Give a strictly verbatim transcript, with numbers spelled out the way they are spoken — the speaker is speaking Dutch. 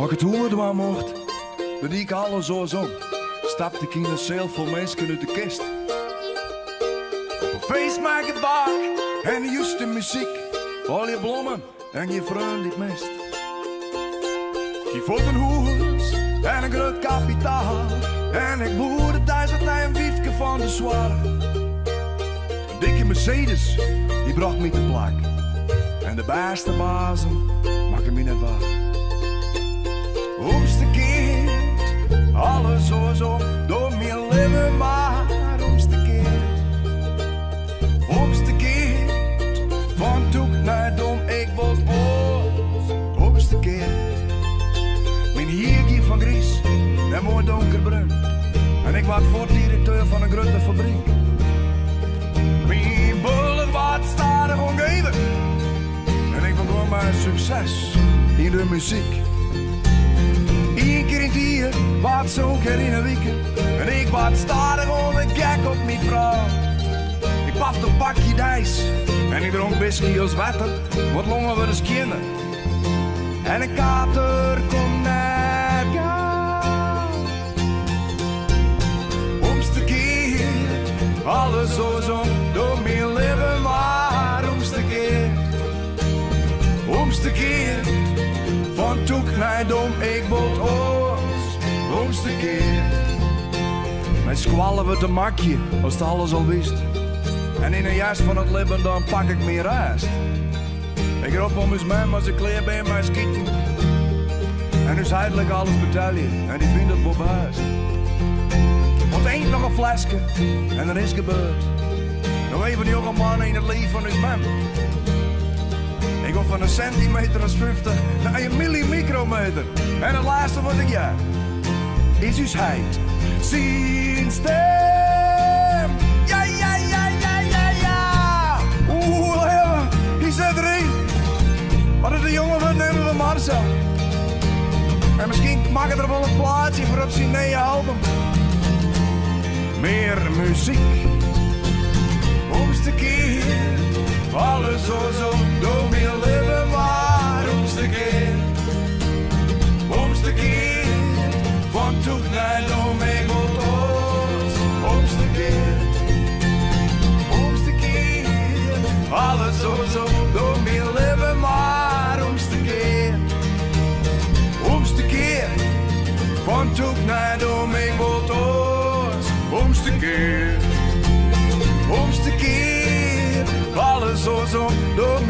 Als ik het hoemen mocht, dan die ik alles zo zong, stapte ik in een cel vol mensen uit de kist. Op een feest maak het bak en juist de muziek, al je bloemen en je vriend die het mist. Ik voel een hoes en een groot kapitaal en ik boerde duizend naar een wiefke van de zware. Een dikke Mercedes, die bracht me te plak en de beste bazen maken me net waar. Omste kind, alles zo zo, door mijn leven maar omste kind. Omste kind, van toek naar dom, ik word oos. Omste kind, mijn hiergie van Gries, en mooi donkerbruin. En ik was voor directeur van een grote fabriek. Mijn bullet wat stadig omgeven. En ik begon mijn succes in de muziek. Eén keer in het jaar, wat zo'n keer in een weekend. En ik wat stadig om een gek op mijn vrouw. Ik pafte een pakje dijs en ik dronk whisky als water. Wat longen we dus kinderen. En een kater komt naar jou. Omste keer, alles zo zo, door mijn leven maar omste keer. Omste keer. Van toek naar dom, ik word oors, omste keer. Mijn squallen we te makje, als het alles al wist. En in een jas van het leven, dan pak ik meer rest. Ik roep om eens mij, maar ze kleer bij mij schieten. En dus eindelijk alles betalen, en die vindt het wel best. Want één nog een flesje, en er is gebeurd. Nog even die jonge man in het leven van uw man. Ik ga van een centimeter als vijftig naar een millimicrometer. En het laatste wat ik ja, is uw heid. Zien stem. Ja, ja, ja, ja, ja, ja. Oeh, ja, die zit erin. Wat is de jongen van nemen we Marcel. En misschien mag ik er wel een plaatje voor op zijn nieuwe album. Meer muziek. Omste keer. Alles zo zo, door mijn leven maar omste keer. Omste keer, van toek naar dom, ik word oors. Omste keer, omste keer. Alles zo zo, door mijn leven maar omste keer. Omste keer, van toek naar dom, ik word oors. Omste keer, omste keer. Alles zo zo, door